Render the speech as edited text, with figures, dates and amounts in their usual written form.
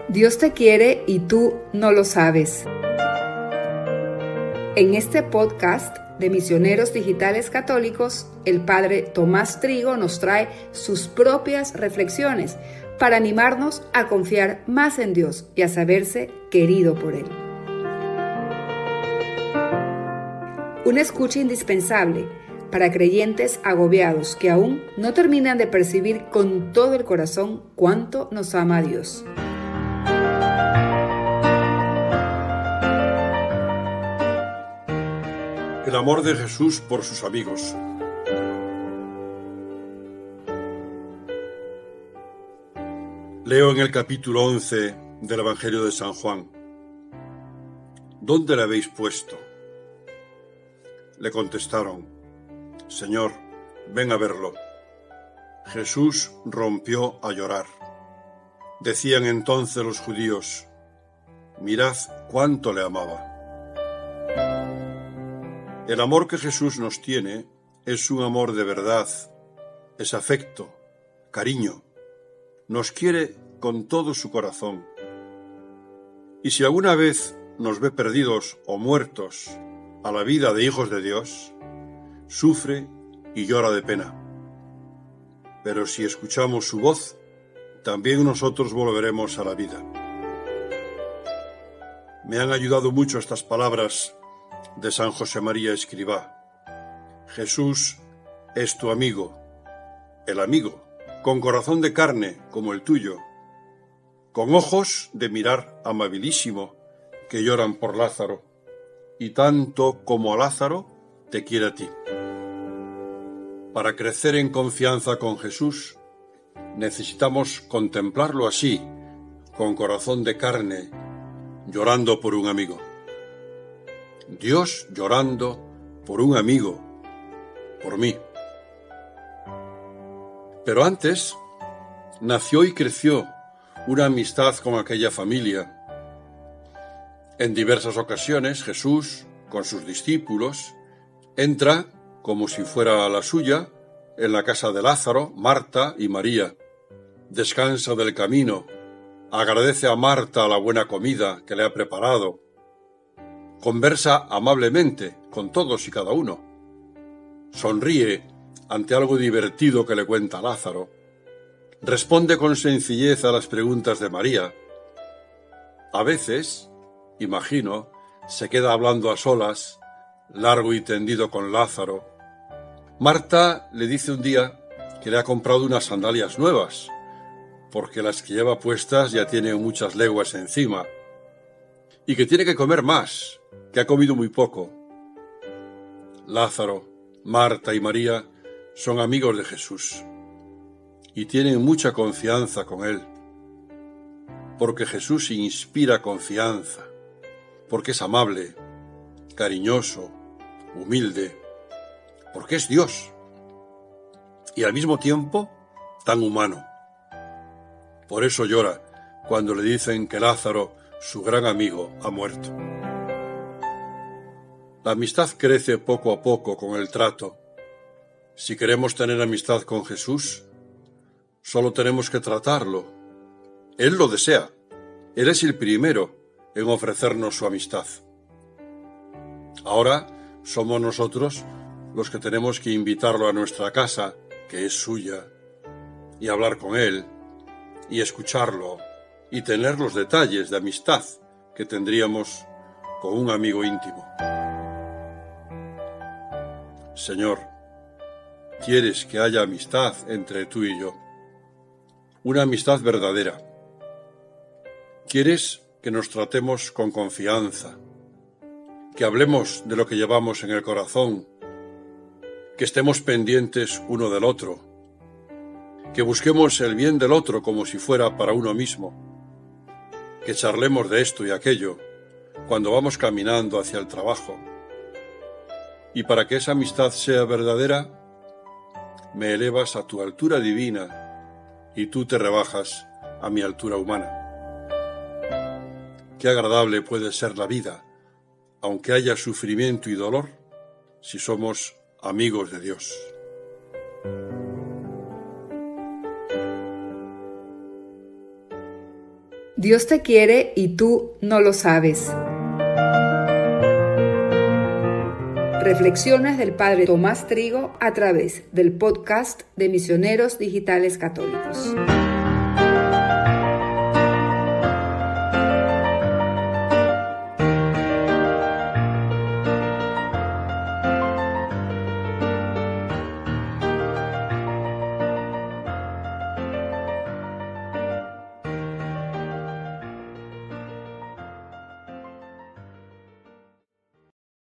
Dios te quiere y tú no lo sabes. En este podcast de Misioneros Digitales Católicos, el Padre Tomás Trigo nos trae sus propias reflexiones para animarnos a confiar más en Dios y a saberse querido por Él. Una escucha indispensable para creyentes agobiados que aún no terminan de percibir con todo el corazón cuánto nos ama Dios. El amor de Jesús por sus amigos. Leo en el capítulo 11 del Evangelio de San Juan. ¿Dónde le habéis puesto? Le contestaron: Señor, ven a verlo. Jesús rompió a llorar. Decían entonces los judíos: mirad cuánto le amaba. El amor que Jesús nos tiene es un amor de verdad, es afecto, cariño. Nos quiere con todo su corazón. Y si alguna vez nos ve perdidos o muertos a la vida de hijos de Dios, sufre y llora de pena. Pero si escuchamos su voz, también nosotros volveremos a la vida. Me han ayudado mucho estas palabras de San José María Escrivá. Jesús es tu amigo, el amigo, con corazón de carne como el tuyo, con ojos de mirar amabilísimo que lloran por Lázaro, y tanto como a Lázaro te quiere a ti. Para crecer en confianza con Jesús, necesitamos contemplarlo así, con corazón de carne, llorando por un amigo. Dios llorando por un amigo, por mí. Pero antes nació y creció una amistad con aquella familia. En diversas ocasiones Jesús, con sus discípulos, entra, como si fuera la suya, en la casa de Lázaro, Marta y María. Descansa del camino, agradece a Marta la buena comida que le ha preparado. Conversa amablemente con todos y cada uno. Sonríe ante algo divertido que le cuenta Lázaro. Responde con sencillez a las preguntas de María. A veces, imagino, se queda hablando a solas, largo y tendido con Lázaro. Marta le dice un día que le ha comprado unas sandalias nuevas, porque las que lleva puestas ya tienen muchas leguas encima, y que tiene que comer más, que ha comido muy poco. Lázaro, Marta y María son amigos de Jesús y tienen mucha confianza con Él, porque Jesús inspira confianza, porque es amable, cariñoso, humilde, porque es Dios y al mismo tiempo tan humano. Por eso llora cuando le dicen que Lázaro, su gran amigo, ha muerto. La amistad crece poco a poco con el trato. Si queremos tener amistad con Jesús, solo tenemos que tratarlo. Él lo desea. Él es el primero en ofrecernos su amistad. Ahora somos nosotros los que tenemos que invitarlo a nuestra casa, que es suya, y hablar con él, y escucharlo, y tener los detalles de amistad que tendríamos con un amigo íntimo. Señor, quieres que haya amistad entre tú y yo, una amistad verdadera. Quieres que nos tratemos con confianza, que hablemos de lo que llevamos en el corazón, que estemos pendientes uno del otro, que busquemos el bien del otro como si fuera para uno mismo, que charlemos de esto y aquello cuando vamos caminando hacia el trabajo. Y para que esa amistad sea verdadera, me elevas a tu altura divina y tú te rebajas a mi altura humana. Qué agradable puede ser la vida, aunque haya sufrimiento y dolor, si somos amigos de Dios. Dios te quiere y tú no lo sabes. Reflexiones del Padre Tomás Trigo a través del podcast de Misioneros Digitales Católicos.